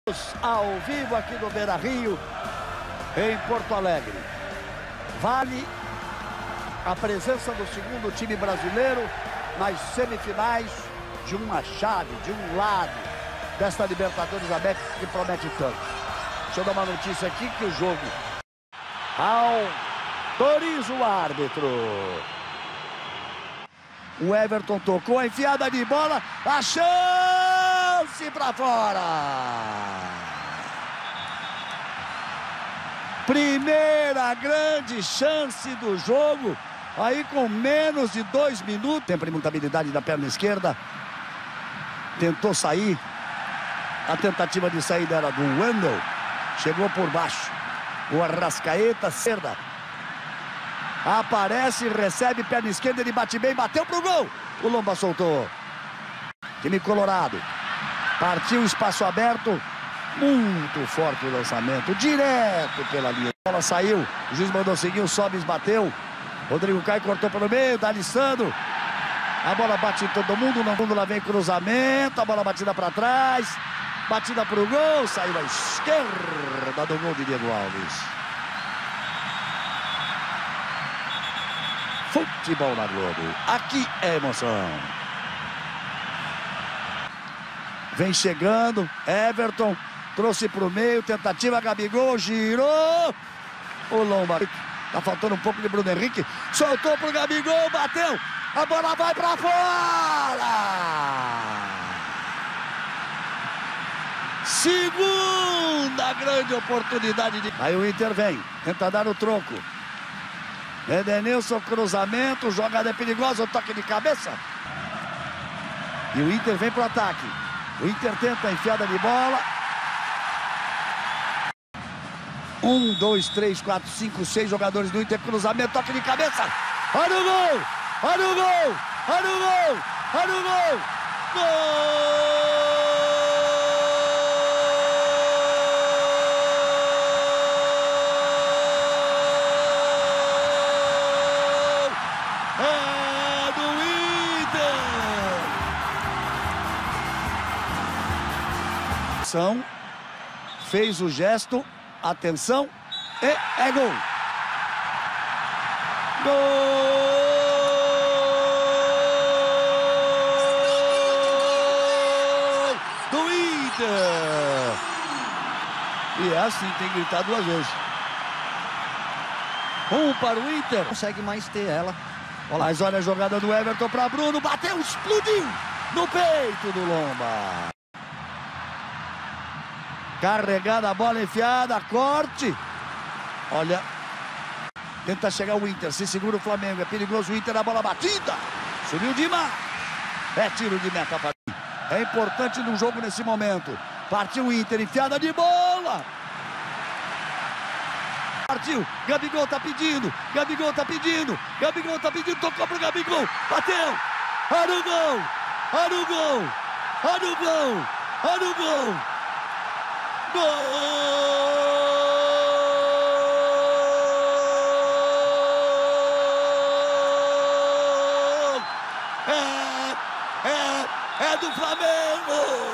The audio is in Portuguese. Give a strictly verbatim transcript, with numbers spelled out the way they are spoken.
Ao vivo aqui no Beira-Rio, em Porto Alegre. Vale a presença do segundo time brasileiro nas semifinais de uma chave, de um lado desta Libertadores América que promete tanto. Deixa eu dar uma notícia aqui que o jogo autoriza o árbitro. O Everton tocou a enfiada de bola, a chance para fora. Primeira grande chance do jogo, aí com menos de dois minutos. Tem muita habilidade da perna esquerda, tentou sair, a tentativa de saída era do Wendel, chegou por baixo, o Arrascaeta, esquerda. Aparece, recebe, perna esquerda, ele bate bem, bateu pro gol. O Lomba soltou. Time colorado. Partiu, espaço aberto. Muito forte o lançamento, direto pela linha. A bola saiu, o juiz mandou seguir, o Sobis bateu. Rodrigo Caio cortou pelo meio, D'Alessandro. A bola bate em todo mundo, no fundo lá vem cruzamento. A bola batida para trás. Batida pro gol, saiu à esquerda do gol de Diego Alves. Futebol na Globo, aqui é emoção. Vem chegando, Everton, trouxe pro meio, tentativa, Gabigol, girou. O Lomba, tá faltando um pouco de Bruno Henrique, soltou pro Gabigol, bateu, a bola vai pra fora. Segunda grande oportunidade de... Aí o Inter vem, tenta dar o troco. Edenilson, cruzamento, jogada é perigosa, o toque de cabeça. E o Inter vem pro ataque. O Inter tenta a enfiada de bola. Um, dois, três, quatro, cinco, seis jogadores do Inter, cruzamento, toque de cabeça. Olha o gol! Olha o gol! Olha o gol! Olha o gol! Gol! Fez o gesto, atenção, e é gol. Gol do Inter. E é assim, tem que gritar duas vezes. Um para o Inter. Consegue mais ter ela. Olha, mas olha a jogada do Everton para Bruno, bateu, explodiu no peito do Lomba. Carregada a bola, enfiada, corte. Olha, tenta chegar o Inter, se segura o Flamengo, é perigoso o Inter, a bola batida. Subiu Dima. É tiro de meta para mim. É importante no jogo nesse momento. Partiu o Inter, enfiada de bola. Partiu, Gabigol tá pedindo, Gabigol tá pedindo, Gabigol tá pedindo, tocou pro Gabigol, bateu. Olha o gol, olha o gol, olha o gol, olha o gol. Gol! É, é, é do Flamengo!